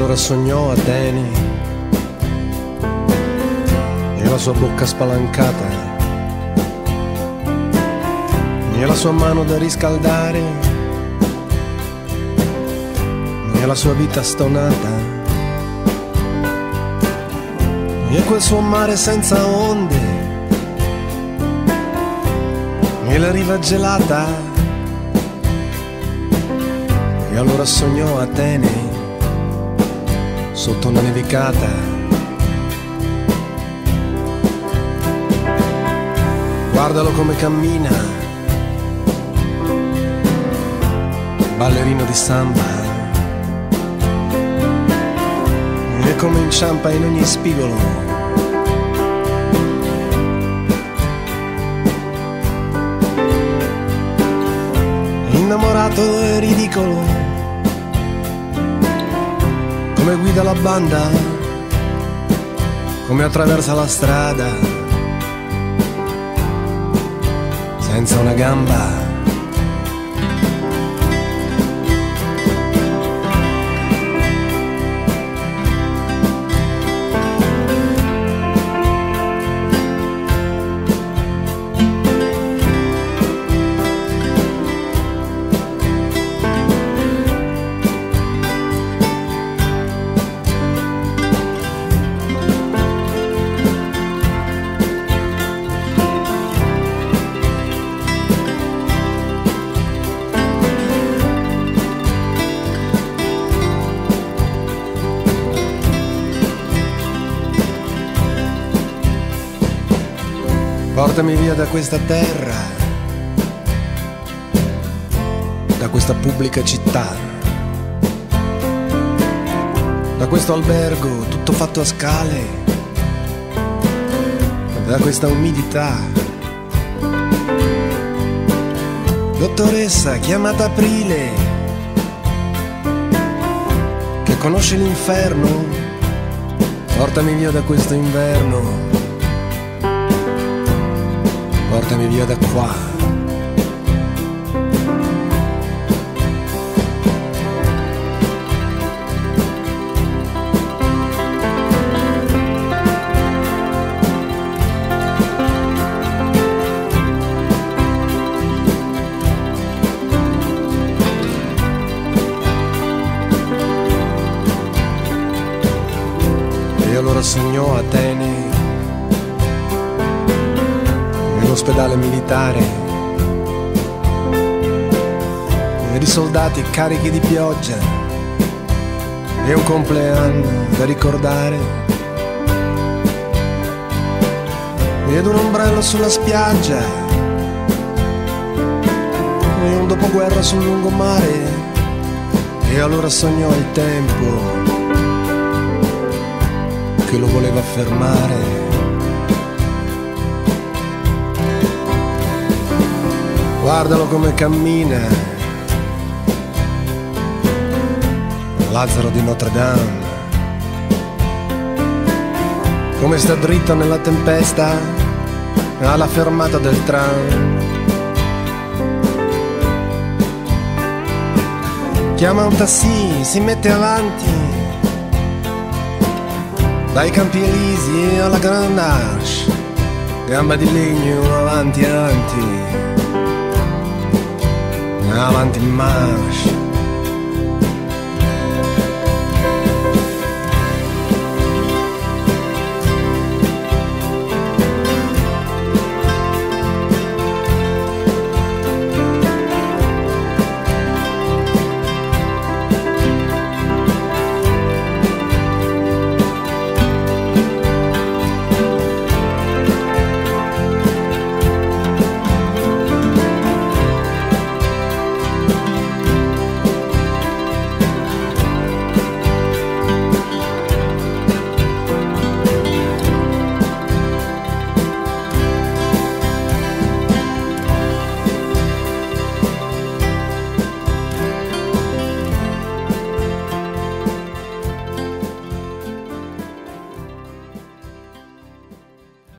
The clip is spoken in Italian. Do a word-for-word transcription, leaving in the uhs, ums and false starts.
allora sognò Atene e la sua bocca spalancata e la sua mano da riscaldare e la sua vita stonata e quel suo mare senza onde e la riva gelata. E allora sognò Atene sotto una nevicata. Guardalo come cammina, ballerino di samba, e come inciampa in ogni spigolo. Innamorato e ridicolo, come guida la banda, come attraversa la strada senza una gamba. Portami via da questa terra, da questa pubblica città, da questo albergo tutto fatto a scale, da questa umidità. Dottoressa chiamata Aprile, che conosce l'inferno, portami via da questo inverno. Portami via da qua. E allora sognò Atene, ospedale militare e di soldati carichi di pioggia e un compleanno da ricordare ed un ombrello sulla spiaggia e un dopoguerra sul lungomare. E allora sognò il tempo che lo voleva fermare. Guardalo come cammina, Lazzaro di Notre Dame, come sta dritto nella tempesta alla fermata del tram. Chiama un taxi, si mette avanti, dai Campi Elisi alla Grand Arche, gamba di legno avanti avanti. Avanti in marcia.